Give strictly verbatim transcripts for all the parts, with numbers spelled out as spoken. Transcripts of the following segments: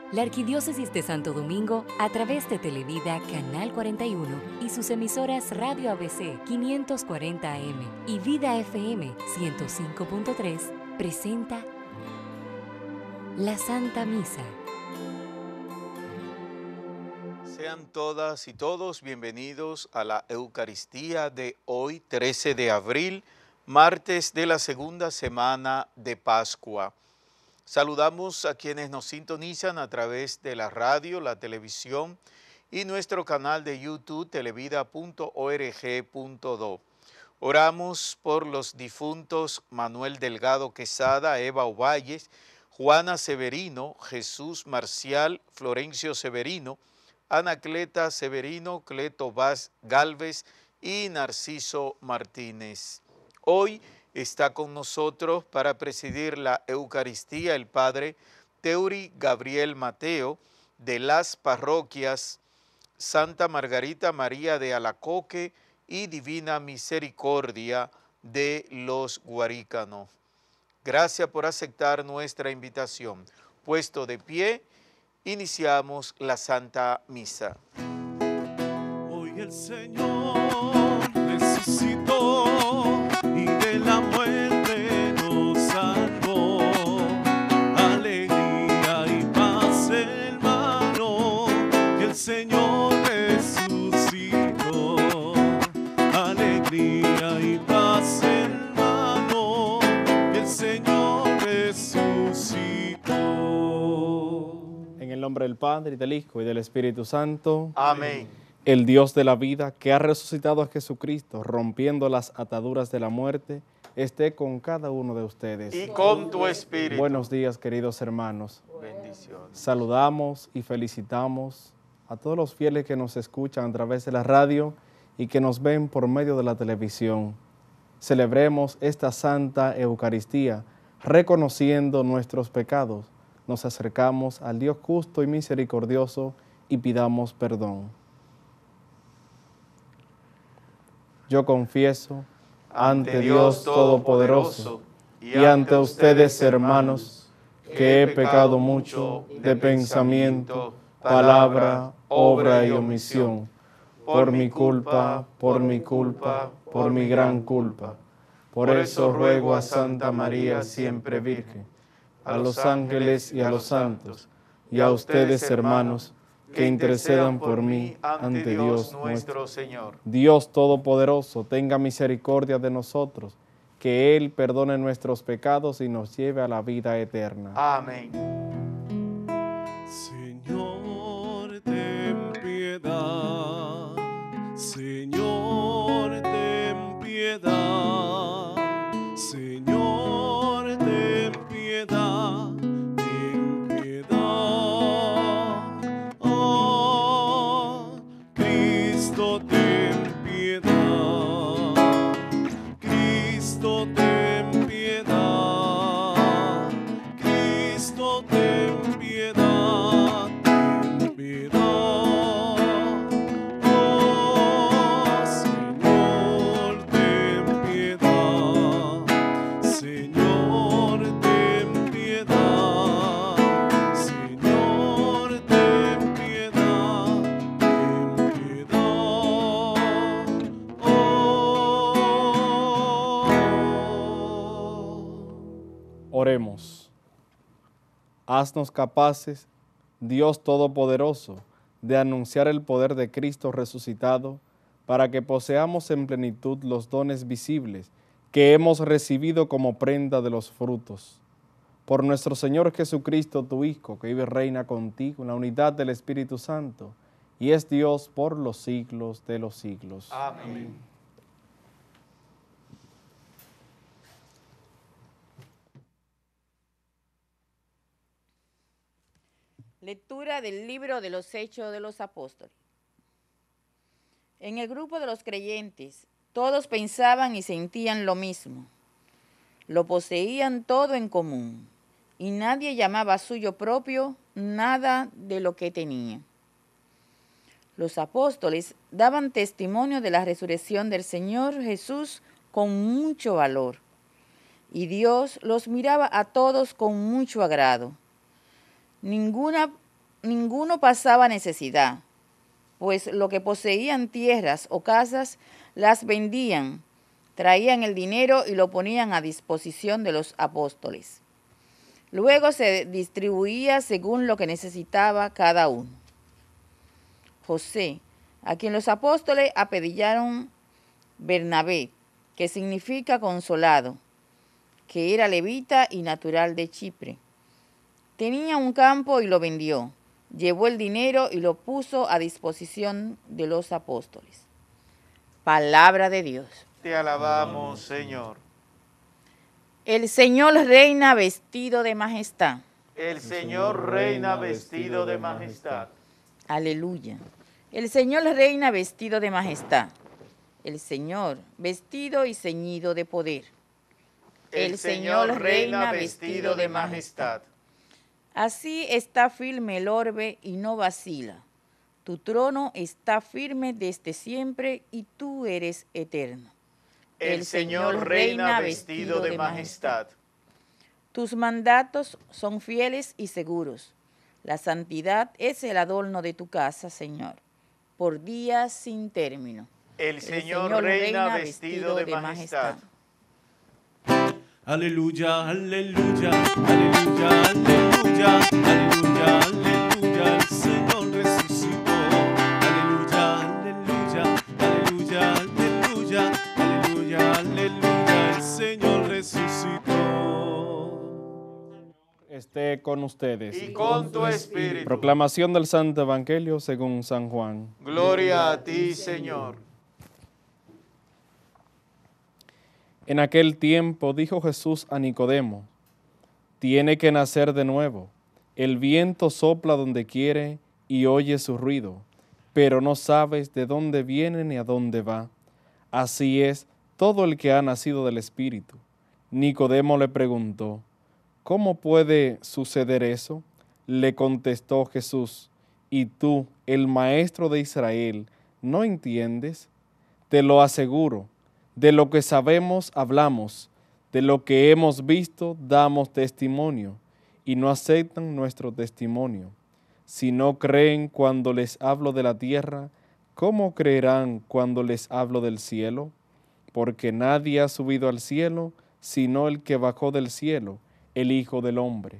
La Arquidiócesis de Santo Domingo, a través de Televida Canal cuarenta y uno y sus emisoras Radio A B C quinientos cuarenta A M y Vida F M ciento cinco punto tres, presenta la Santa Misa. Sean todas y todos bienvenidos a la Eucaristía de hoy, trece de abril, martes de la segunda semana de Pascua. Saludamos a quienes nos sintonizan a través de la radio, la televisión y nuestro canal de YouTube televida punto org punto do. Oramos por los difuntos Manuel Delgado Quesada, Eva Ovalles, Juana Severino, Jesús Marcial, Florencio Severino, Anacleta Severino, Cleto Vaz Galvez y Narciso Martínez. Hoy está con nosotros para presidir la Eucaristía el Padre Teuri Gabriel Mateo de las parroquias Santa Margarita María de Alacoque y Divina Misericordia de los Guarícanos. Gracias por aceptar nuestra invitación. Puesto de pie, iniciamos la Santa Misa. Hoy el Señor resucitó y de la muerte nos salvó. Alegría y paz, hermano, que el Señor resucitó. Alegría y paz, hermano, que el Señor resucitó. En el nombre del Padre, y del Hijo, y del Espíritu Santo. Amén. El Dios de la vida, que ha resucitado a Jesucristo, rompiendo las ataduras de la muerte, esté con cada uno de ustedes. Y con tu espíritu. Buenos días, queridos hermanos. Bendiciones. Saludamos y felicitamos a todos los fieles que nos escuchan a través de la radio y que nos ven por medio de la televisión. Celebremos esta Santa Eucaristía, reconociendo nuestros pecados. Nos acercamos al Dios justo y misericordioso y pidamos perdón. Yo confieso ante Dios Todopoderoso y ante ustedes, hermanos, que he pecado mucho de pensamiento, palabra, obra y omisión, por mi culpa, por mi culpa, por mi gran culpa. Por eso ruego a Santa María, siempre Virgen, a los ángeles y a los santos, y a ustedes, hermanos, que intercedan por mí ante Dios nuestro Señor. Dios Todopoderoso, tenga misericordia de nosotros, que Él perdone nuestros pecados y nos lleve a la vida eterna. Amén. Señor, ten piedad. Señor, ten piedad. Señor, ten piedad. Ten piedad. Oh, Cristo, ten piedad. Cristo, ten piedad. Cristo, ten piedad. Ten piedad. Oh, Señor, ten piedad. Señor, ten piedad. Señor, ten piedad. Ten piedad. Oh. Oremos. Haznos capaces, Dios Todopoderoso, de anunciar el poder de Cristo resucitado, para que poseamos en plenitud los dones visibles que hemos recibido como prenda de los frutos. Por nuestro Señor Jesucristo, tu Hijo, que vive y reina contigo en la unidad del Espíritu Santo, y es Dios por los siglos de los siglos. Amén. Lectura del libro de los Hechos de los Apóstoles. En el grupo de los creyentes, todos pensaban y sentían lo mismo. Lo poseían todo en común, y nadie llamaba suyo propio nada de lo que tenía. Los apóstoles daban testimonio de la resurrección del Señor Jesús con mucho valor, y Dios los miraba a todos con mucho agrado. Ninguna ninguno pasaba necesidad, pues lo que poseían tierras o casas las vendían, traían el dinero y lo ponían a disposición de los apóstoles. Luego se distribuía según lo que necesitaba cada uno. José, a quien los apóstoles apellidaron Bernabé, que significa consolado, que era levita y natural de Chipre. Tenía un campo y lo vendió, llevó el dinero y lo puso a disposición de los apóstoles. Palabra de Dios. Te alabamos, Señor. El Señor reina vestido de majestad. El Señor reina vestido de majestad. Aleluya. El Señor reina vestido de majestad. El Señor vestido y ceñido de poder. El Señor reina vestido de majestad. Así está firme el orbe y no vacila. Tu trono está firme desde siempre y tú eres eterno. El Señor reina vestido de majestad. Tus mandatos son fieles y seguros. La santidad es el adorno de tu casa, Señor, por días sin término. El Señor reina vestido de majestad. Aleluya, aleluya, aleluya, aleluya, aleluya, aleluya, el Señor resucitó. Aleluya, aleluya, aleluya, aleluya, aleluya, aleluya, el Señor resucitó. Esté con ustedes. Y con tu espíritu. Proclamación del Santo Evangelio según San Juan. Gloria a ti, Señor. En aquel tiempo dijo Jesús a Nicodemo, tiene que nacer de nuevo. El viento sopla donde quiere y oye su ruido, pero no sabes de dónde viene ni a dónde va. Así es todo el que ha nacido del Espíritu. Nicodemo le preguntó, ¿cómo puede suceder eso? Le contestó Jesús, ¿y tú, el maestro de Israel, no entiendes? Te lo aseguro. De lo que sabemos hablamos, de lo que hemos visto damos testimonio, y no aceptan nuestro testimonio. Si no creen cuando les hablo de la tierra, ¿cómo creerán cuando les hablo del cielo? Porque nadie ha subido al cielo, sino el que bajó del cielo, el Hijo del Hombre.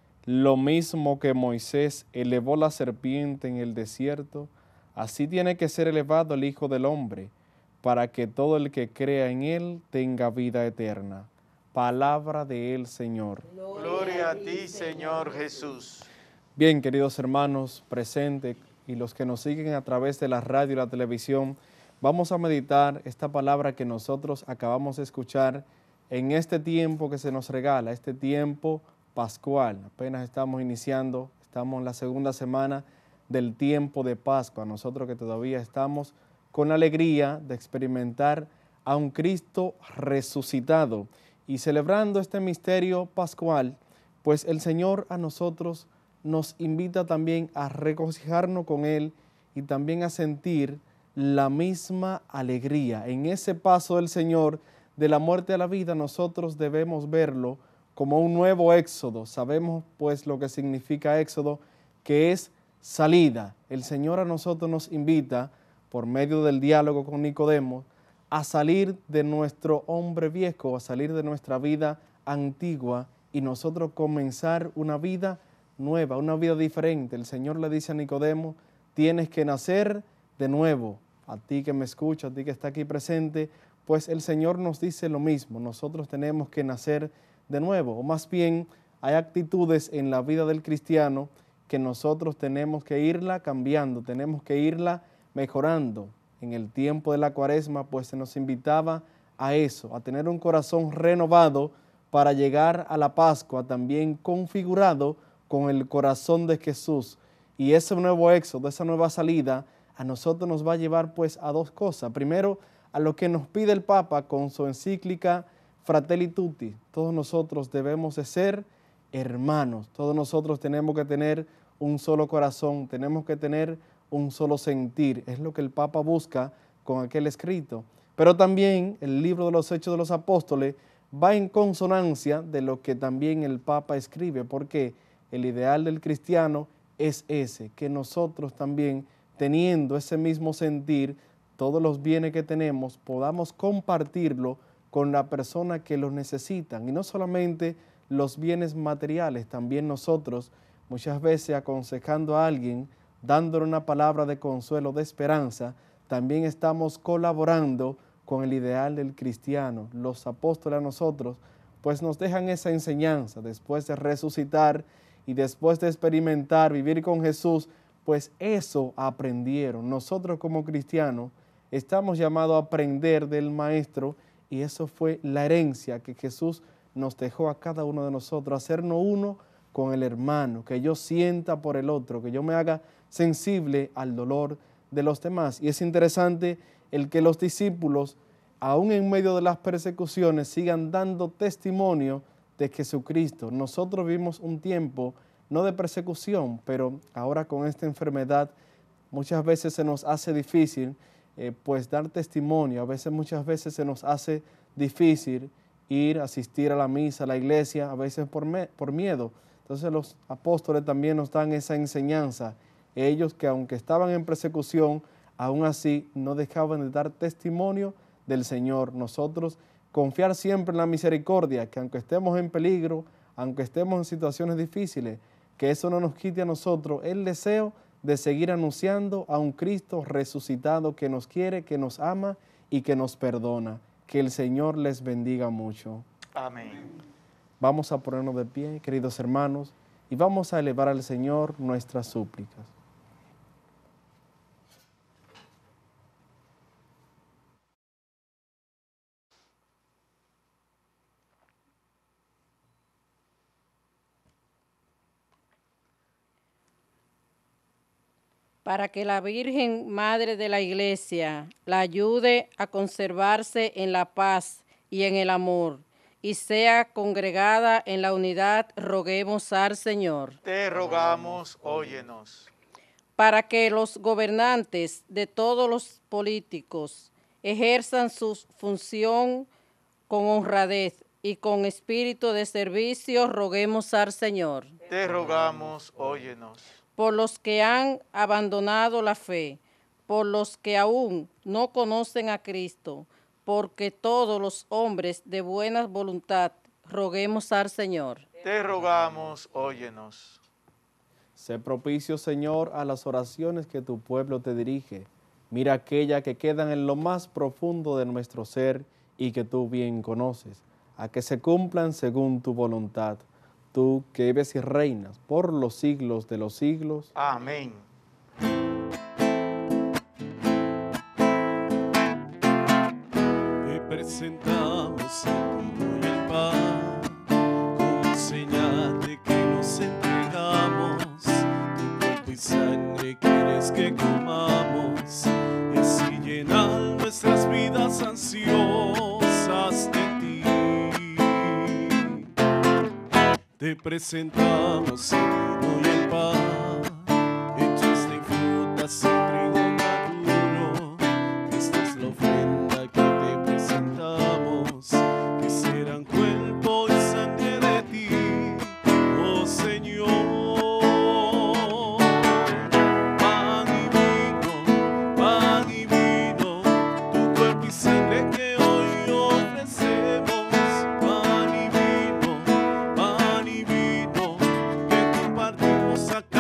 Lo mismo que Moisés elevó la serpiente en el desierto, así tiene que ser elevado el Hijo del Hombre, para que todo el que crea en Él tenga vida eterna. Palabra del Señor. Gloria a ti, Señor Jesús. Bien, queridos hermanos presentes y los que nos siguen a través de la radio y la televisión, vamos a meditar esta palabra que nosotros acabamos de escuchar en este tiempo que se nos regala, este tiempo pascual. Apenas estamos iniciando, estamos en la segunda semana del tiempo de Pascua. Nosotros que todavía estamos con la alegría de experimentar a un Cristo resucitado y celebrando este misterio pascual, pues el Señor a nosotros nos invita también a regocijarnos con Él y también a sentir la misma alegría. En ese paso del Señor de la muerte a la vida, nosotros debemos verlo como un nuevo éxodo. Sabemos pues lo que significa éxodo, que es salida. El Señor a nosotros nos invita por medio del diálogo con Nicodemo, a salir de nuestro hombre viejo, a salir de nuestra vida antigua y nosotros comenzar una vida nueva, una vida diferente. El Señor le dice a Nicodemo, tienes que nacer de nuevo. A ti que me escucha, a ti que está aquí presente, pues el Señor nos dice lo mismo, nosotros tenemos que nacer de nuevo, o más bien hay actitudes en la vida del cristiano que nosotros tenemos que irla cambiando, tenemos que irla mejorando. En el tiempo de la Cuaresma, pues se nos invitaba a eso, a tener un corazón renovado para llegar a la Pascua también configurado con el corazón de Jesús. Y ese nuevo éxodo, esa nueva salida, a nosotros nos va a llevar pues a dos cosas. Primero, a lo que nos pide el Papa con su encíclica Fratelli Tutti. Todos nosotros debemos de ser hermanos, todos nosotros tenemos que tener un solo corazón, tenemos que tener un solo sentir, es lo que el Papa busca con aquel escrito. Pero también el libro de los Hechos de los Apóstoles va en consonancia de lo que también el Papa escribe, porque el ideal del cristiano es ese, que nosotros también, teniendo ese mismo sentir, todos los bienes que tenemos, podamos compartirlo con la persona que los necesitan. Y no solamente los bienes materiales, también nosotros muchas veces aconsejando a alguien, dándole una palabra de consuelo, de esperanza, también estamos colaborando con el ideal del cristiano. Los apóstoles a nosotros pues nos dejan esa enseñanza después de resucitar y después de experimentar, vivir con Jesús, pues eso aprendieron. Nosotros como cristianos estamos llamados a aprender del Maestro y eso fue la herencia que Jesús nos dejó a cada uno de nosotros, hacernos uno con el hermano, que yo sienta por el otro, que yo me haga sensible al dolor de los demás. Y es interesante el que los discípulos, aún en medio de las persecuciones, sigan dando testimonio de Jesucristo. Nosotros vivimos un tiempo, no de persecución, pero ahora con esta enfermedad muchas veces se nos hace difícil eh, pues dar testimonio, a veces muchas veces se nos hace difícil ir, asistir a la misa, a la iglesia, a veces por, me, por miedo. Entonces los apóstoles también nos dan esa enseñanza, ellos que aunque estaban en persecución, aún así no dejaban de dar testimonio del Señor. Nosotros confiar siempre en la misericordia, que aunque estemos en peligro, aunque estemos en situaciones difíciles, que eso no nos quite a nosotros el deseo de seguir anunciando a un Cristo resucitado que nos quiere, que nos ama y que nos perdona. Que el Señor les bendiga mucho. Amén. Vamos a ponernos de pie, queridos hermanos, y vamos a elevar al Señor nuestras súplicas. Para que la Virgen Madre de la Iglesia la ayude a conservarse en la paz y en el amor, y sea congregada en la unidad, roguemos al Señor. Te rogamos, óyenos. Para que los gobernantes de todos los políticos ejerzan su función con honradez y con espíritu de servicio, roguemos al Señor. Te rogamos, óyenos. Por los que han abandonado la fe, por los que aún no conocen a Cristo, porque todos los hombres de buena voluntad, roguemos al Señor. Te rogamos, óyenos. Sé propicio, Señor, a las oraciones que tu pueblo te dirige. Mira aquellas que quedan en lo más profundo de nuestro ser y que tú bien conoces, a que se cumplan según tu voluntad. Tú que vives y reinas por los siglos de los siglos. Amén. Te presentamos el vino y el pan, como señal de que nos entregamos. Tu cuerpo y sangre quieres que comamos, y así llenar nuestras vidas ansiosas de ti. Te presentamos el vino y el pan, hechos de frutas y trigo maduro. Esta es la ofrenda que te presentamos, que serán cuerpo y sangre de ti, oh Señor. Pan y vino, pan y vino, tu cuerpo y sangre que hoy ofrecemos. Pan y vino, pan y vino, que compartimos aquí.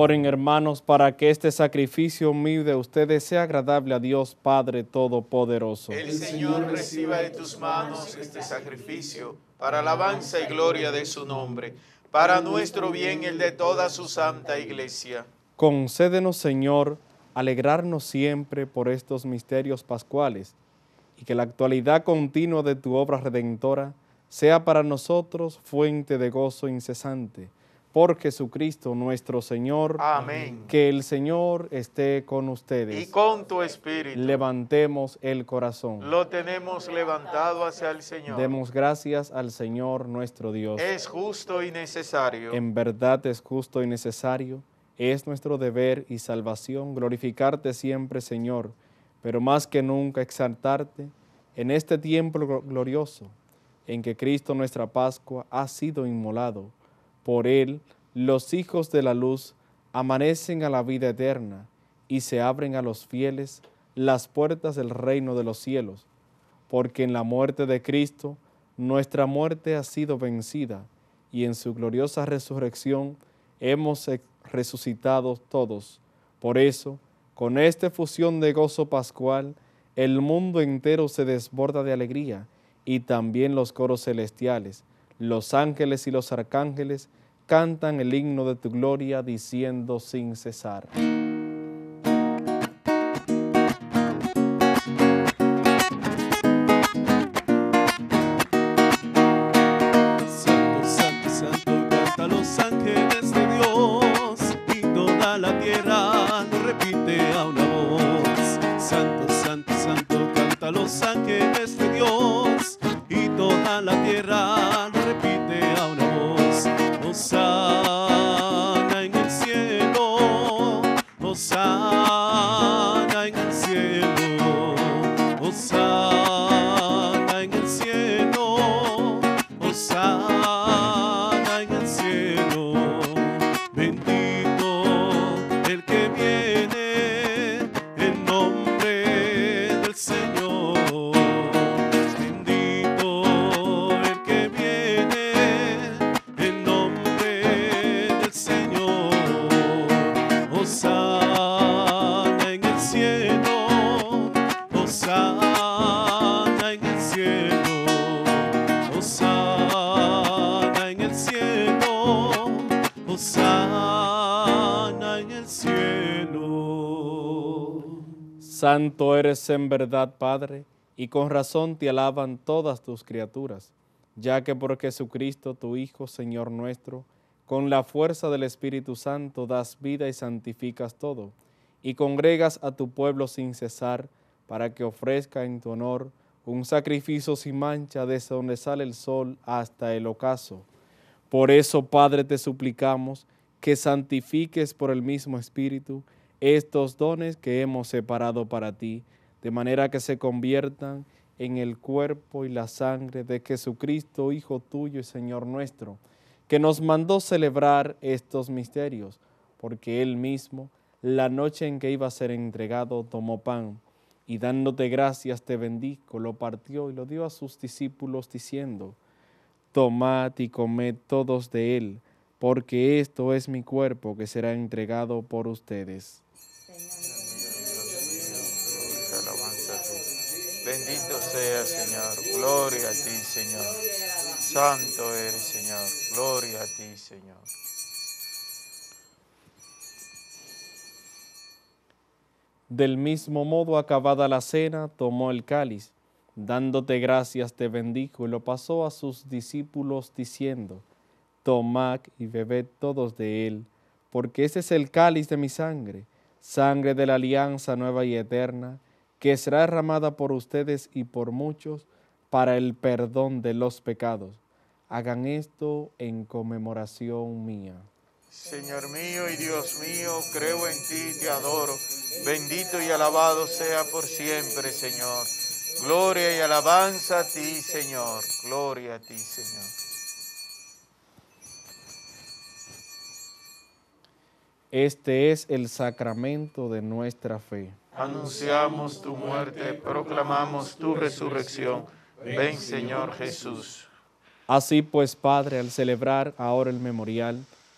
Oren, hermanos, para que este sacrificio mío de ustedes sea agradable a Dios Padre Todopoderoso. El Señor reciba de tus manos este sacrificio para alabanza y gloria de su nombre, para nuestro bien y el de toda su santa Iglesia. Concédenos, Señor, alegrarnos siempre por estos misterios pascuales, y que la actualidad continua de tu obra redentora sea para nosotros fuente de gozo incesante. Por Jesucristo nuestro Señor. Amén. Que el Señor esté con ustedes. Y con tu espíritu. Levantemos el corazón. Lo tenemos levantado hacia el Señor. Demos gracias al Señor nuestro Dios. Es justo y necesario. En verdad es justo y necesario. Es nuestro deber y salvación glorificarte siempre, Señor, pero más que nunca exaltarte en este tiempo glorioso en que Cristo nuestra Pascua ha sido inmolado. Por él, los hijos de la luz amanecen a la vida eterna y se abren a los fieles las puertas del reino de los cielos, porque en la muerte de Cristo nuestra muerte ha sido vencida y en su gloriosa resurrección hemos resucitado todos. Por eso, con esta efusión de gozo pascual, el mundo entero se desborda de alegría y también los coros celestiales. Los ángeles y los arcángeles cantan el himno de tu gloria diciendo sin cesar. Santo, santo, santo, canta los ángeles de Dios, y toda la tierra lo repite a una voz. Santo, santo, santo, canta los ángeles de Dios, y toda la tierra lo repite a una voz. Hosana en el cielo, hosana en el cielo, hosana en el cielo, hosana en el cielo. Bendito el que viene en nombre del Señor. Bendito el que viene en nombre del Señor. Hosana en el cielo, hosana en el cielo, hosana en el cielo, hosana en el cielo. Santo eres en verdad, Padre, y con razón te alaban todas tus criaturas, ya que por Jesucristo, tu Hijo, Señor nuestro, con la fuerza del Espíritu Santo das vida y santificas todo, y congregas a tu pueblo sin cesar, para que ofrezca en tu honor un sacrificio sin mancha desde donde sale el sol hasta el ocaso. Por eso, Padre, te suplicamos que santifiques por el mismo Espíritu estos dones que hemos separado para ti, de manera que se conviertan en el cuerpo y la sangre de Jesucristo, Hijo tuyo y Señor nuestro, que nos mandó celebrar estos misterios, porque Él mismo, la noche en que iba a ser entregado, tomó pan, y dándote gracias te bendijo, lo partió y lo dio a sus discípulos, diciendo: tomad y comed todos de él, porque esto es mi cuerpo que será entregado por ustedes. Bendito sea, Señor. Gloria a ti, Señor. Santo eres, Señor. Gloria a ti, Señor. Del mismo modo, acabada la cena, tomó el cáliz, dándote gracias te bendijo y lo pasó a sus discípulos diciendo: tomad y bebed todos de él, porque ese es el cáliz de mi sangre, sangre de la alianza nueva y eterna, que será derramada por ustedes y por muchos para el perdón de los pecados. Hagan esto en conmemoración mía. Señor mío y Dios mío, creo en ti y te adoro. Bendito y alabado sea por siempre, Señor. Gloria y alabanza a ti, Señor. Gloria a ti, Señor. Este es el sacramento de nuestra fe. Anunciamos tu muerte, proclamamos tu resurrección. Ven, Señor Jesús. Así pues, Padre, al celebrar ahora el memorial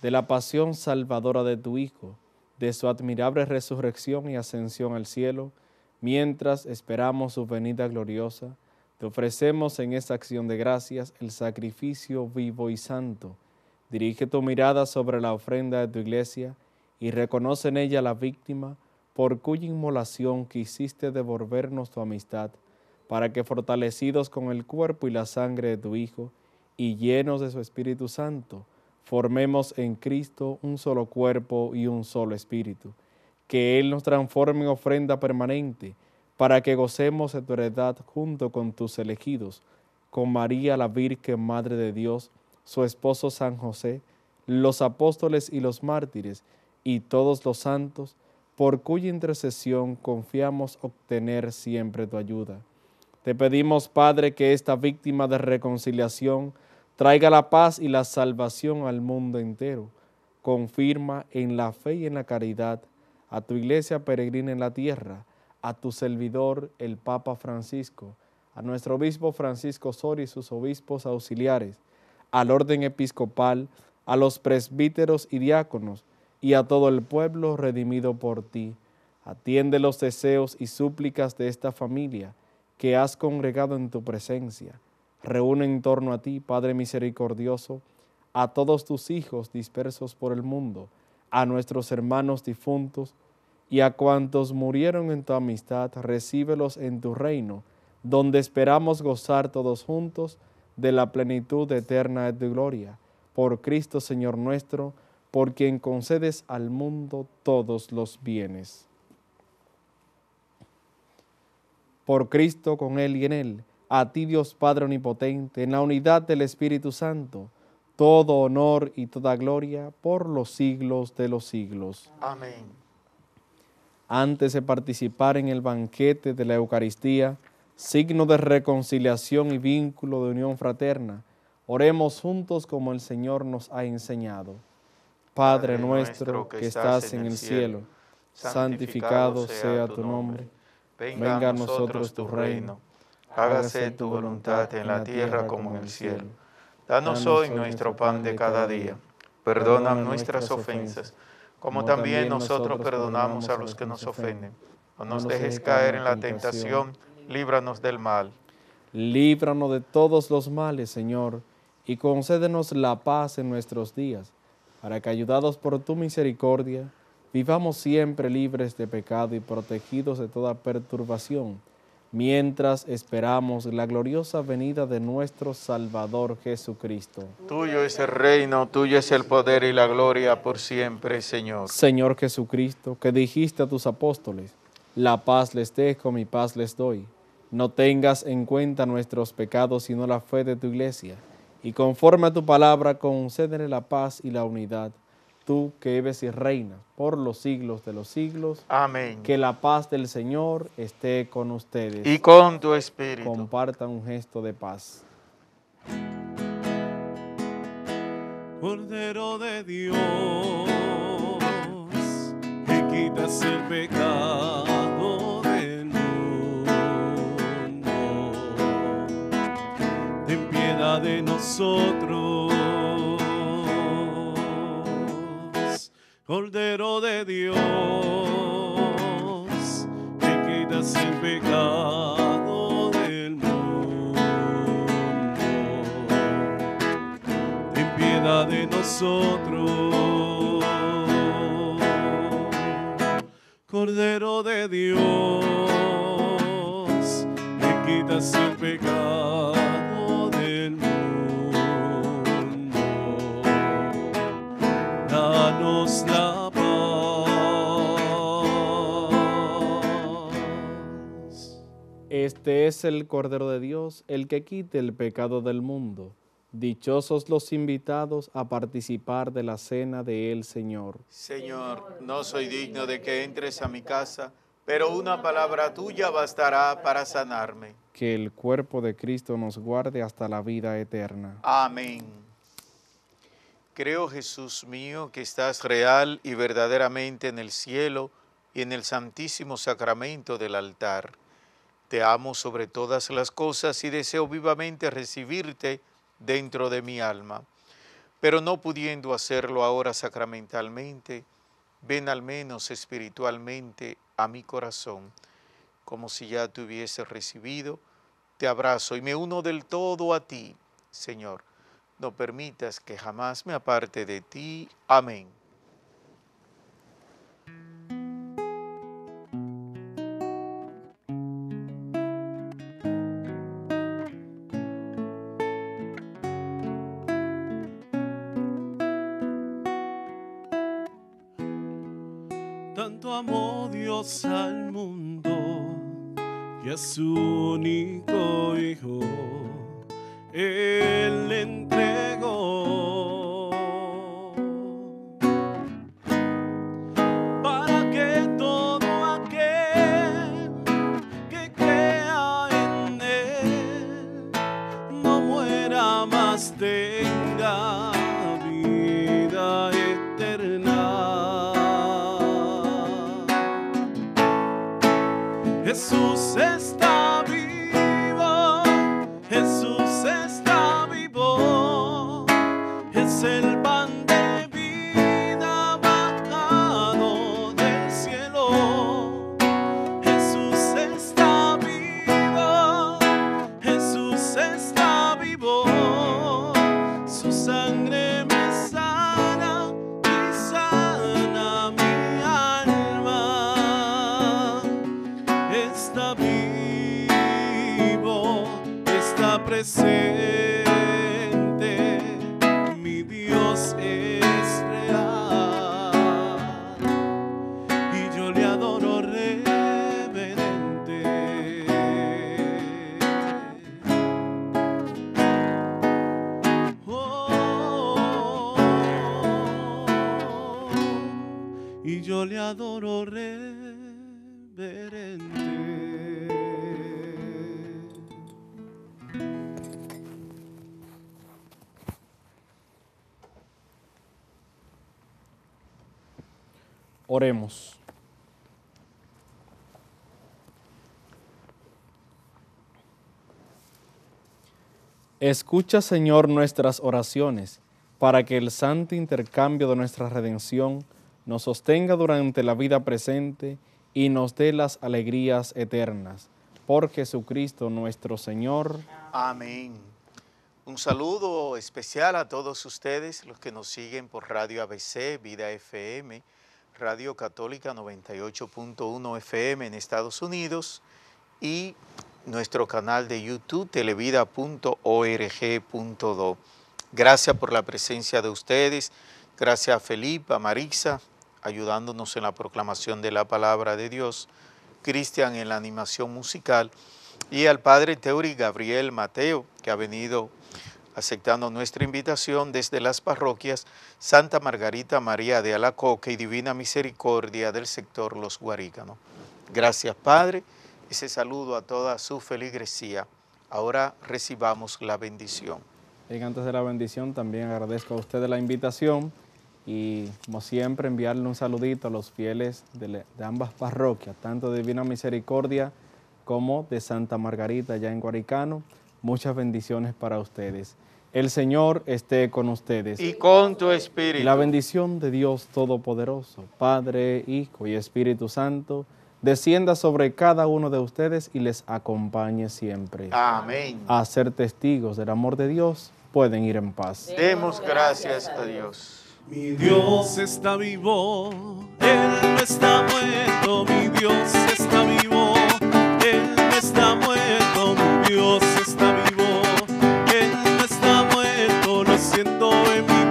de la pasión salvadora de tu Hijo, de su admirable resurrección y ascensión al cielo, mientras esperamos su venida gloriosa, te ofrecemos en esta acción de gracias el sacrificio vivo y santo. Dirige tu mirada sobre la ofrenda de tu iglesia y reconoce en ella la víctima por cuya inmolación quisiste devolvernos tu amistad, para que fortalecidos con el cuerpo y la sangre de tu Hijo y llenos de su Espíritu Santo, formemos en Cristo un solo cuerpo y un solo espíritu. Que Él nos transforme en ofrenda permanente, para que gocemos de tu heredad junto con tus elegidos, con María la Virgen Madre de Dios, su esposo San José, los apóstoles y los mártires, y todos los santos, por cuya intercesión confiamos obtener siempre tu ayuda. Te pedimos, Padre, que esta víctima de reconciliación traiga la paz y la salvación al mundo entero. Confirma en la fe y en la caridad a tu iglesia peregrina en la tierra, a tu servidor, el Papa Francisco, a nuestro obispo Francisco Soria y sus obispos auxiliares, al orden episcopal, a los presbíteros y diáconos, y a todo el pueblo redimido por ti. Atiende los deseos y súplicas de esta familia que has congregado en tu presencia. Reúne en torno a ti, Padre misericordioso, a todos tus hijos dispersos por el mundo, a nuestros hermanos difuntos y a cuantos murieron en tu amistad, recíbelos en tu reino, donde esperamos gozar todos juntos de la plenitud eterna de tu gloria. Por Cristo Señor nuestro, por quien concedes al mundo todos los bienes. Por Cristo, con Él y en Él, a ti Dios Padre Omnipotente, en la unidad del Espíritu Santo, todo honor y toda gloria por los siglos de los siglos. Amén. Antes de participar en el banquete de la Eucaristía, signo de reconciliación y vínculo de unión fraterna, oremos juntos como el Señor nos ha enseñado. Padre nuestro que estás en el cielo, santificado sea tu nombre. Venga a nosotros tu reino. Hágase tu voluntad en la tierra como en el cielo. Danos hoy nuestro pan de cada día. Perdona nuestras ofensas, como también nosotros perdonamos a los que nos ofenden. No nos dejes caer en la tentación, líbranos del mal. Líbranos de todos los males, Señor, y concédenos la paz en nuestros días, para que, ayudados por tu misericordia, vivamos siempre libres de pecado y protegidos de toda perturbación, mientras esperamos la gloriosa venida de nuestro Salvador Jesucristo. Tuyo es el reino, tuyo es el poder y la gloria por siempre, Señor. Señor Jesucristo, que dijiste a tus apóstoles, la paz les dejo, mi paz les doy. No tengas en cuenta nuestros pecados, sino la fe de tu iglesia, y conforme a tu palabra, concédele la paz y la unidad. Tú que vives y reinas por los siglos de los siglos. Amén. Que la paz del Señor esté con ustedes. Y con tu espíritu. Compartan un gesto de paz. Cordero de Dios, que quitas el pecado del mundo, ten piedad de nosotros. Cordero de Dios, que quitas el pecado del mundo, ten piedad de nosotros. Cordero de Dios, que quitas el pecado del mundo, danos la paz. Este es el Cordero de Dios, el que quite el pecado del mundo. Dichosos los invitados a participar de la cena del Señor. Señor, no soy digno de que entres a mi casa, pero una palabra tuya bastará para sanarme. Que el cuerpo de Cristo nos guarde hasta la vida eterna. Amén. Creo, Jesús mío, que estás real y verdaderamente en el cielo y en el santísimo sacramento del altar. Te amo sobre todas las cosas y deseo vivamente recibirte dentro de mi alma. pero no pudiendo hacerlo ahora sacramentalmente, ven al menos espiritualmente a mi corazón, como si ya te hubiese recibido. Te abrazo y me uno del todo a ti, Señor. No permitas que jamás me aparte de ti. Amén. Tanto amó Dios al mundo que a su único Hijo Él le entregó, para que todo aquel que crea en Él no muera, más tenga vida eterna. Jesús está vivo, Jesús está vivo, es el pan de vida bajado del cielo. Jesús está vivo, Jesús está vivo, su sangre me sana y sana mi alma. Está vivo, está presente, mi Dios es real y yo le adoro reverente. Oh, y yo le adoro reverente. Oremos. Escucha, Señor, nuestras oraciones, para que el santo intercambio de nuestra redención nos sostenga durante la vida presente y nos dé las alegrías eternas. Por Jesucristo nuestro Señor. Amén. Un saludo especial a todos ustedes, los que nos siguen por Radio A B C, Vida F M, Radio Católica noventa y ocho punto uno F M en Estados Unidos y nuestro canal de YouTube, televida punto org punto do. Gracias por la presencia de ustedes, gracias a Felipe, a Marisa, ayudándonos en la proclamación de la palabra de Dios, Cristian en la animación musical y al Padre Teuri Gabriel Mateo, que ha venido aceptando nuestra invitación desde las parroquias Santa Margarita María de Alacoque y Divina Misericordia del sector Los Guarícanos. Gracias, Padre. Ese saludo a toda su feligresía. Ahora recibamos la bendición. Bien, antes de la bendición también agradezco a ustedes la invitación y, como siempre, enviarle un saludito a los fieles de, le, de ambas parroquias, tanto de Divina Misericordia como de Santa Margarita allá en Guaricano. Muchas bendiciones para ustedes. El Señor esté con ustedes. Y con tu espíritu. Y la bendición de Dios Todopoderoso, Padre, Hijo y Espíritu Santo, descienda sobre cada uno de ustedes y les acompañe siempre. Amén. A ser testigos del amor de Dios, pueden ir en paz. Demos gracias a Dios. Mi Dios está vivo, Él no está muerto, mi Dios está vivo, Él no está muerto, mi Dios está vivo, Él no está muerto, lo siento en mi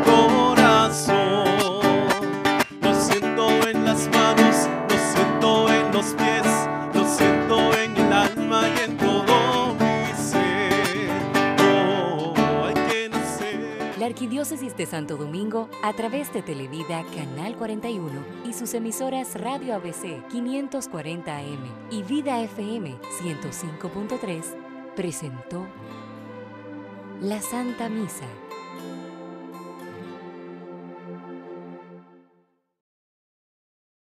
corazón, lo siento en las manos, lo siento en los pies, lo siento en el alma y en todo mi ser. Oh, hay que nacer. La Arquidiócesis de Santo Domingo, a través de Televida Canal cuarenta y uno y sus emisoras Radio A B C quinientos cuarenta A M y Vida F M ciento cinco punto tres, presentó la Santa Misa.